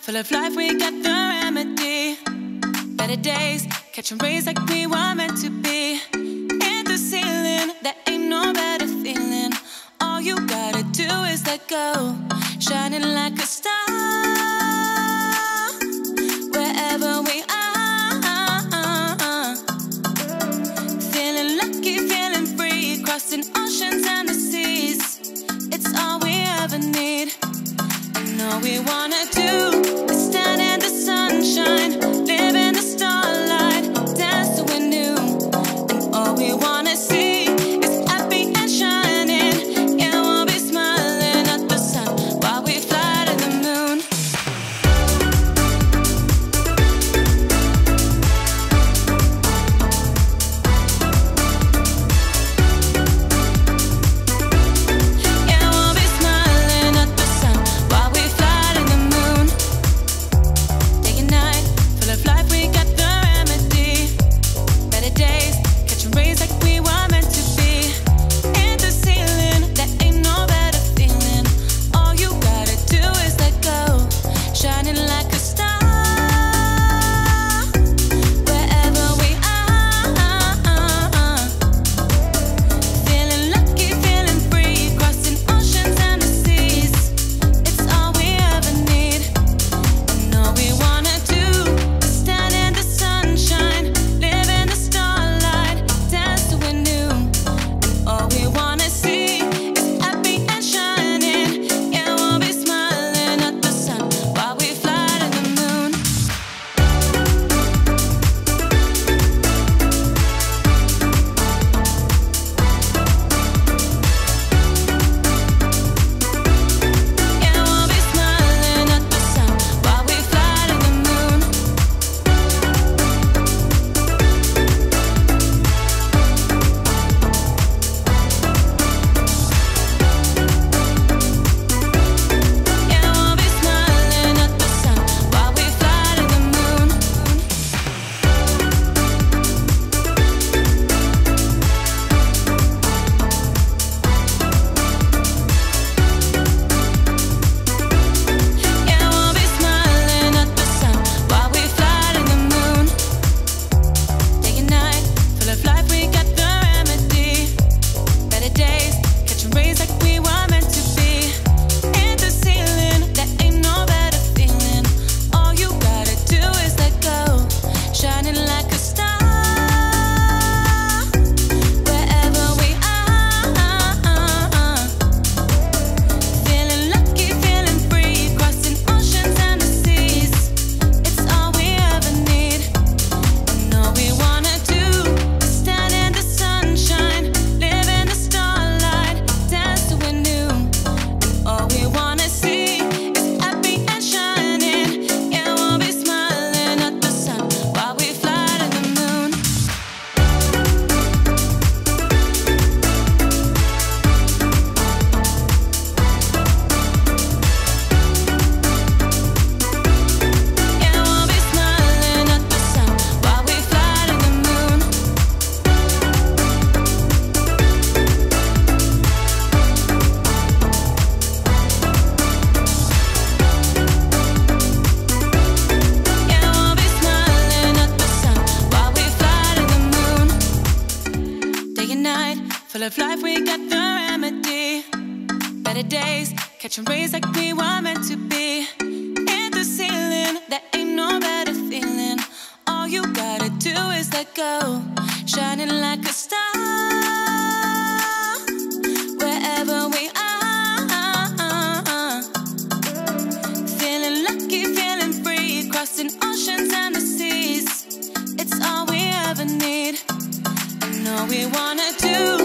full of life, we got the remedy. Better days, catching rays like we were meant to be. In the ceiling, there ain't no better feeling. All you gotta do is let go, shining like a star, wherever we are. Feeling lucky, feeling free, crossing oceans and the seas. It's all we ever need. And all we wanna do is stand in the sunshine, live in the starlight, dance till we're new. And all we wanna see is happy and shining. Yeah, we'll be smiling at the sun while we fly to the moon. Yeah, we'll be smiling at the sun while we fly to the moon. Day and night, full of life, we got the remedy. Better days, catching rays like we were meant to be. In the ceiling, there ain't no better feeling. All you gotta do is let go, shining like a star, wherever we are. Feeling lucky, feeling free, crossing oceans and the seas. It's all we ever need. And all we wanna do is stand in the sunshine, live in the starlight, dance till we're new. And all we wanna see is happy and shining. Yeah, we'll be smiling at the sun while we fly to the moon. Yeah, we'll be smiling at the sun while we fly to the moon. Yeah, we'll be smiling at the sun while we fly to the moon. Yeah, we'll be smiling at the sun while we fly to the moon. Day and night, full of life, we got the remedy. Better days, catching rays like we were meant to be. In the ceiling, there ain't no better feeling. All you gotta do is let go, shining like a star, wherever we are. Feeling lucky, feeling free, crossing oceans and the seas. It's all we ever need. And all we wanna do is stand in the sunshine, live in the starlight, dance till we're new. And all we wanna see is happy and shining. Yeah, we'll be smiling at the sun while we fly to the moon. Yeah, we'll be smiling at the sun while we fly to the moon. Yeah, we'll be smiling at the sun while we fly to the moon. Day and night, full of life, we got the remedy. Better days, catching rays like we were meant to be. In the ceiling, there ain't no better feeling. All you gotta do is let go, shining like a star, wherever we are. Feeling lucky, feeling free, crossing oceans and the seas. It's all we ever need. And all we wanna do